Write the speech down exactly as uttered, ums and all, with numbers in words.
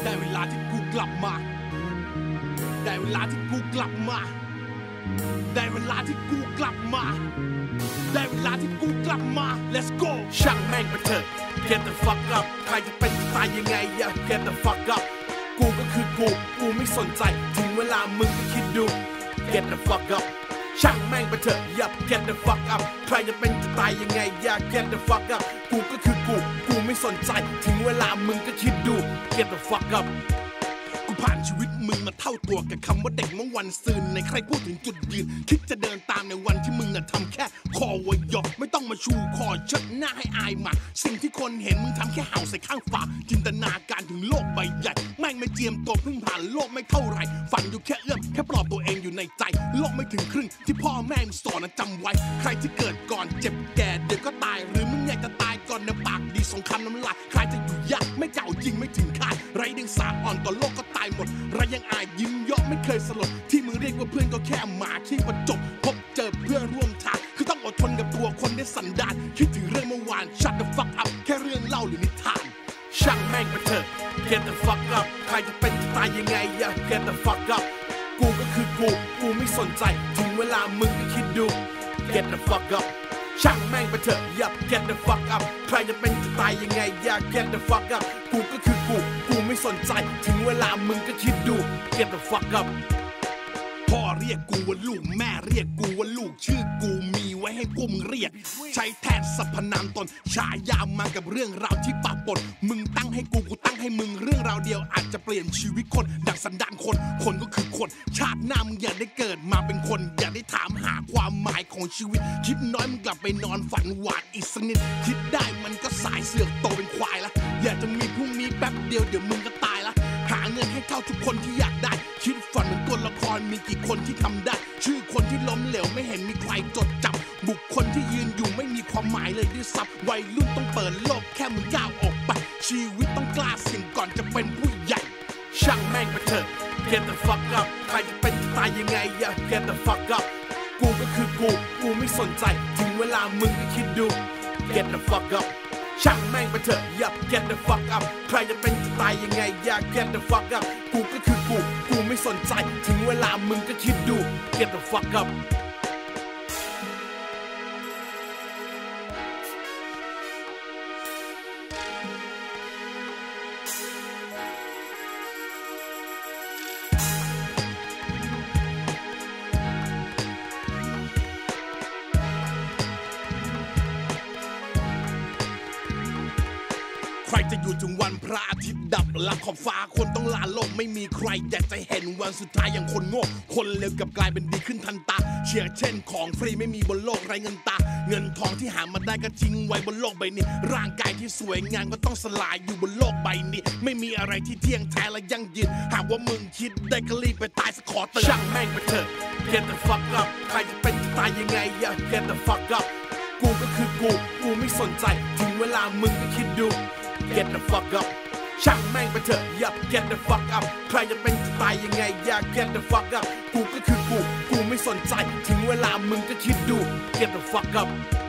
ได้เวลาที่กูกลับมาได้เวลาที่กูกลับมาได้เวลาที่กูกลับมาได้เวลาที่กูกลับมา let's go ช่างแม่งไปเถอะ get the fuck up ใครจะเป็นจะตายยังไง yeah get the fuck up กูก็คือกูกูไม่สนใจถึงเวลามึงก็คิดดู get the fuck up ช่างแม่งไปเถอะ yeah get the fuck up ใครจะเป็นจะตายยังไง yeah get the fuck up กูก็คือกูกูไม่สนใจถึงเวลามึงก็คิดดู get the fuck up กูผ่านชีวิตมึงมาเท่าตัวกับคำว่าเด็กเมื่อวันซืนในใครพูดถึงจุดยืนคิดจะเดินตามในวันที่มึงอะทำแค่คอวอยไม่ต้องมาชูคอเชิดหน้าให้อายมาสิ่งที่คนเห็นมึงทำแค่เห่าใส่ข้างฝาจินตนาการถึงโลกใบใหญ่แม่งไม่เจียมตัวเพิ่งผ่านโลกไม่เท่าไรฝันอยู่แค่เอื้อมแค่ปลอบตัวเองอยู่ในใจโลกไม่ถึงครึ่งที่พ่อแม่มึงสอนนะจำไว้ใครที่เกิดก่อนเจ็บแก่เดี๋ยวก็ตายหรือมึงอยากจะตายก่อนในปากดีสงครามน้ำลายใครจะอยู่ยากไม่เก่าจริงไม่ถึงคาดไรเดียงสาอ่อนต่อโลกก็ตายหมดไรยังอายยิ้มเยาะไม่เคยสลดที่มึงเรียกว่าเพื่อนก็แค่หมาที่ประจบพบเจอเพื่อนร่วมทางคือต้องอดทนกับตัวคนได้สันดานคิดถึงเรื่องเมื่อวาน shut the fuck up แค่เรื่องเล่าหรือนิทานช่างแม่งไปเถอะ get the fuck up ใครจะเป็นจะตายยังไง yeah get the fuck up กูก็คือกูกูไม่สนใจถึงเวลามึงก็คิดดู get the fuck up ช่างแม่งไปเถอะ yeah get the fuck up ใครจะเป็นจะตายยังไง yeah get the fuck up กูก็คือกูกูไม่สนใจถึงเวลามึงก็คิดดู get the fuck up พ่อเรียกกูว่าลูกแม่เรียกกูว่าลูกชื่อกูมีไว้ให้พวกมึงเรียกใช้แทนสรรพนามตนฉายามากับเรื่องราวที่ปะปนมึงตั้งให้กูกูตั้งให้มึงเรื่องราวเดียวอาจจะเปลี่ยนชีวิตคนดังสันดานคนคนก็คือคนชาติหน้ามึงอย่าได้เกิดมาเป็นคนอย่าได้ถามหาความหมายของชีวิตคิดน้อยมึงกลับไปนอนฝันหวานอีกสักนิดคิดได้มันก็สายเสือกโตเป็นควายละอยากจะมีพรุ่งนี้แป๊บเดียวเดี๋ยวมึงก็ตายละหาเงินให้เท่าทุกคนที่อยากได้คิดฝันเหมือนตัวละครมีกี่คนที่ทำได้ชื่อคนที่ล้มเหลวไม่เห็นมีใครจดจำบุคคลที่ยืนอยู่ไม่มีความหมายเลยด้วยซ้ำวัยรุ่นต้องเปิดโลกแค่มึงก้าวออกไปชีวิตต้องกล้าเสี่ยงก่อนจะเป็นผู้ใหญ่ช่างแม่งไปเถอะ get the fuck up ใครจะเป็นจะตายยังไง yeah get the fuck up กูก็คือกูกูไม่สนใจถึงเวลามึงก็คิดดู get the fuck upช่างแม่งไปเถอะ yeah get the fuck up ใครจะเป็นจะตายยังไง yeah get the fuck up กูก็คือกูกูไม่สนใจถึงเวลามึงก็คิดดู get the fuck up ใครจะอยู่ถึงวันพระอาทิตย์ดับหลังขอบฟ้าคนต้องลาโลกไม่มีใครอยากจะเห็นวันสุดท้ายอย่างคนโง่คนเลวกับกลายเป็นดีขึ้นทันตาเชื่อเช่นของฟรีไม่มีบนโลกไรเงินตาเงินทองที่หามาได้ก็ทิ้งไว้บนโลกใบนี้ร่างกายที่สวยงามก็ต้องสลายอยู่บนโลกใบนี้ไม่มีอะไรที่เที่ยงแท้และยั่งยืนหากว่ามึงคิดได้ก็รีบไปตายสักขอเตือนช่างแม่งไปเถอะ get the fuck up ใครจะเป็นจะตายยังไง yeah get the fuck up กูก็คือกูกูไม่สนใจถึงเวลามึงก็คิดดูget the fuck up ช่างแม่งไปเถอะ yeah get the fuck up ใครจะเป็นจะตายยังไง yeah get the fuck up กูก็คือกูกูไม่สนใจถึงเวลามึงก็คิดดู get the fuck up